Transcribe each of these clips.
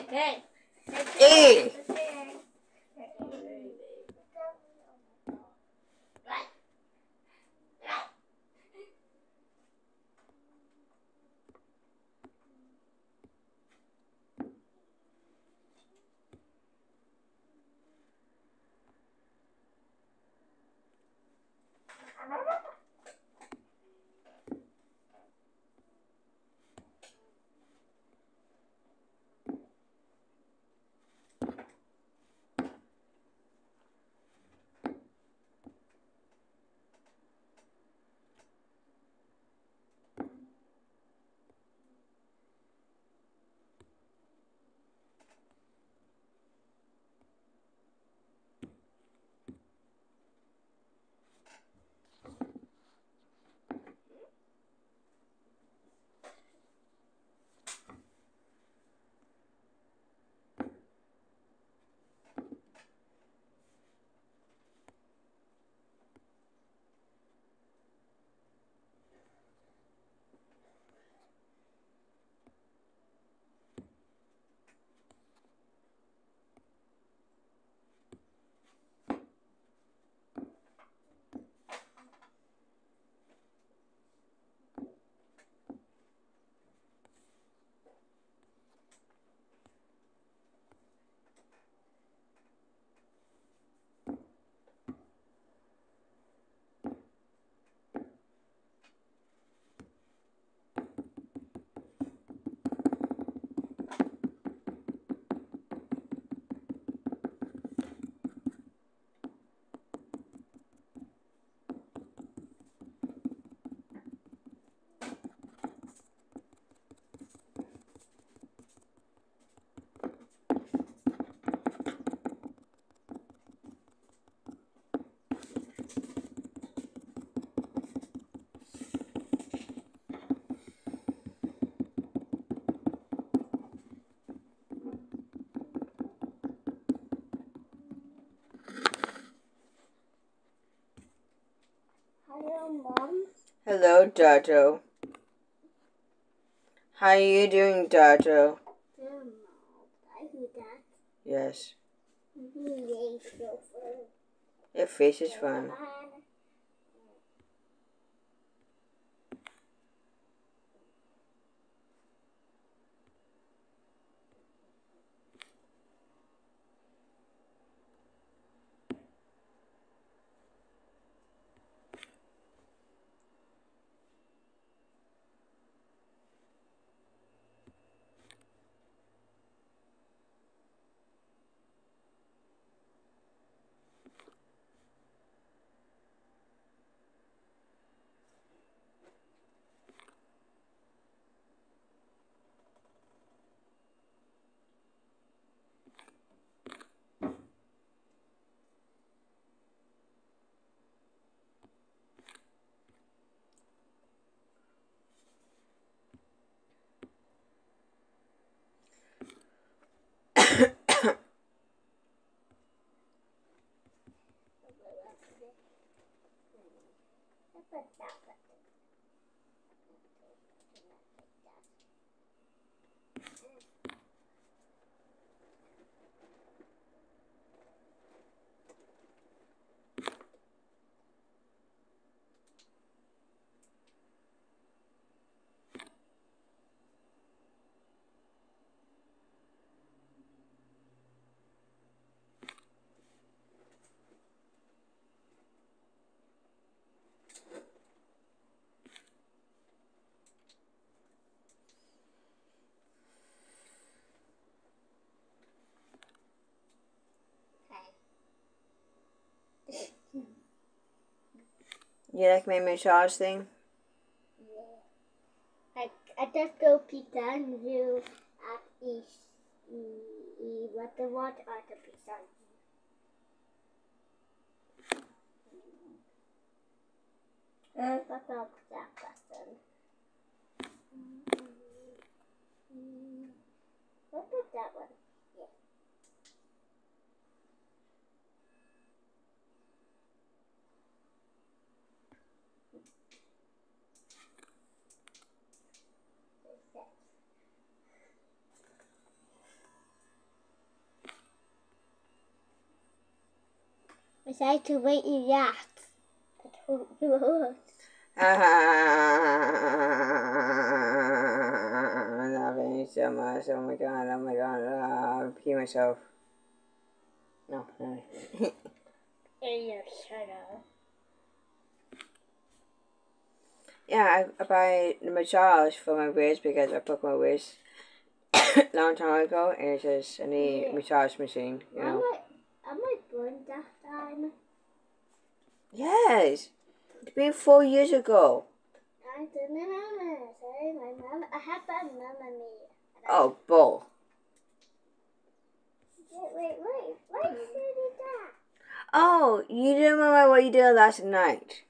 Hey. Hey. Hello, Mom. Hello, Dodo. How are you doing, Dodo? I do that. Yes. Yes, Your face is fine. You like my massage thing? Yeah. I just go pizza and you eat what the what are the pizza. What about that person? What is that one? Yeah. Besides to wait you that. I told you. I'm loving you so much. Oh my god, oh my god. I'll pee myself. No, no. Yeah, shut up. Yeah, I buy the massage for my wrist because I broke my wrist long time ago, and it's just I need a massage machine, you know. I might burn that time. Yes, it's been 4 years ago. I don't remember. Sorry, my mom. I have a mama me. Oh, bull. Wait. Why did you do that? Oh, you didn't remember what you did last night?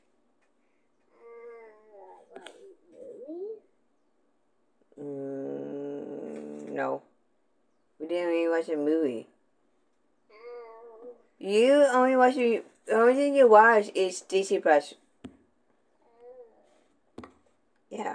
Movie? No. We didn't even watch a movie. Oh. You only watch the only thing you watch is Disney Plus. Yeah.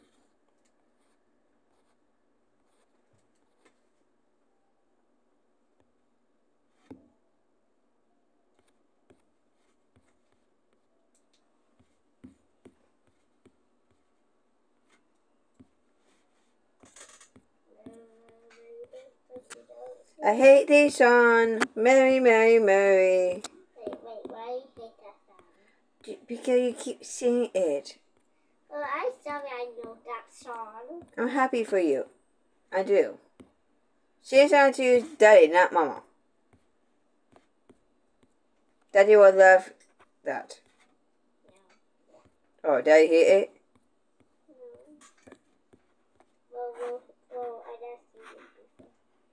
I hate this song. Mary, Mary, Mary. Wait, why you hate that song? Because you keep singing it. Well, I'm sorry I know that song. I'm happy for you. I do. Sing a song to Daddy, not Mama. Daddy will love that. Oh, Daddy hate it? No. Well, I don't see it before.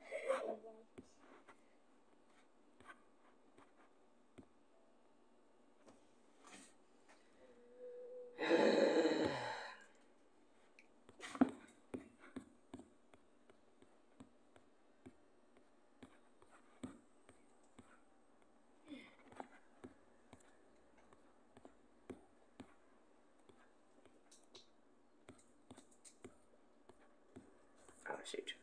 Oh, shoot.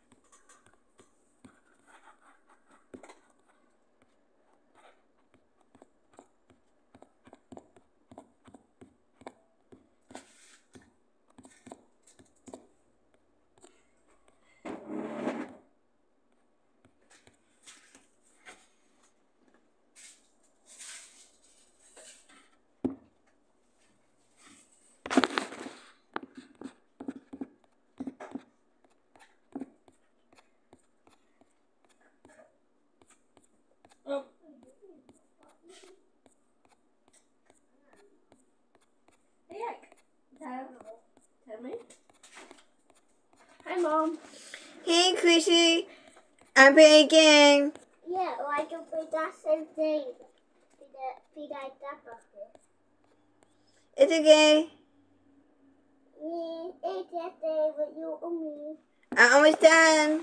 Tell me. Hi, Mom. Hey, Chrissy. I'm playing a game. Yeah, well, I can play that same thing. Be that bucket. It's okay. Yeah, it's that day with you and me. I'm almost done.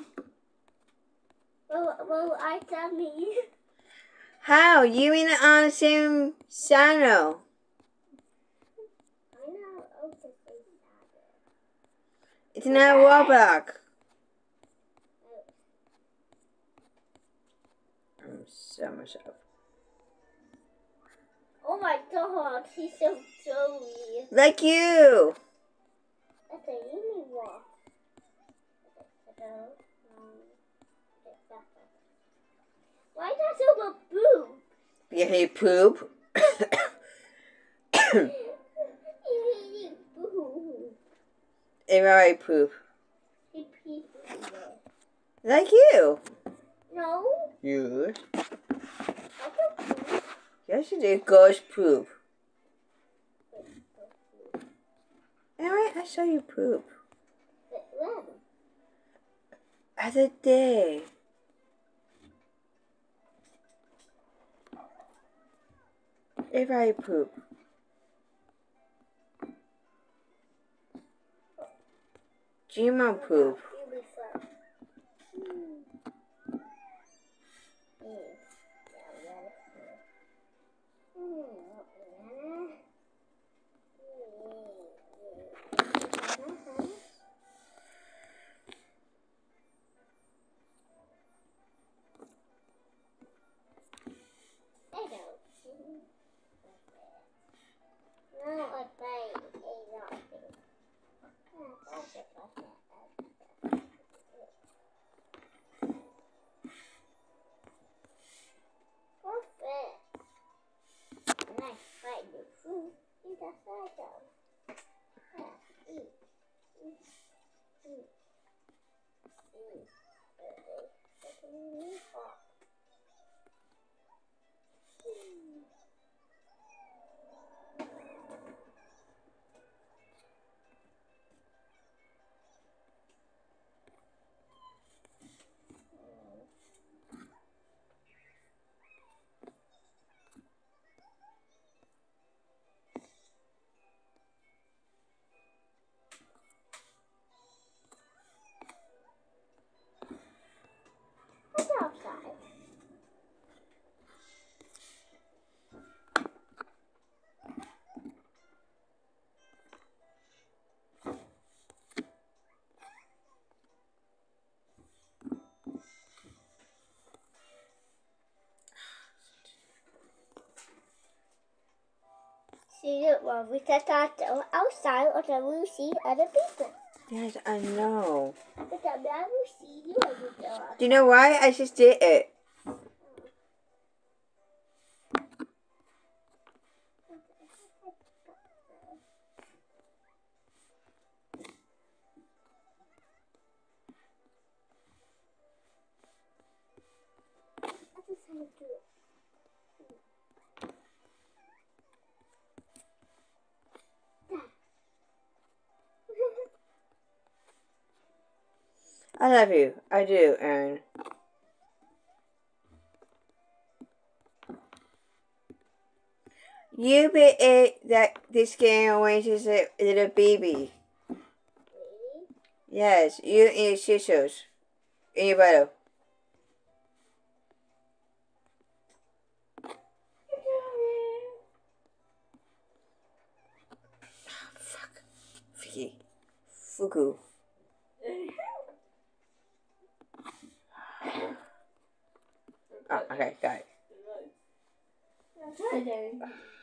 Well, I tell me. How? You and I on the same channel. I know. Okay, It's not Roblox. I'm so myself. Oh my God, he's so joey. Like you. That's a unique walk. Why does it look boo? You hate poop. If I poop. He peed. Like you. No, You. I don't poop. Yes, you do. Ghost poop. Anyway, I saw you poop. When? Other day. If I poop. Gma poop. No, I played a lot of things. That's it, that's it. Go first. And I find the food in the cycle. Yeah, eat. What's outside? See, look, Mom, we can start outside or the we see other people. Yes, I know. But the man will see you when you go outside. Do you know why? I just did it. I love you. I do, Aaron. You beat it that this game when she's a little baby. Really? Yes, you and your sisters. In your bottle. Fuck. Fiki. Fuku. Oh, okay, got it.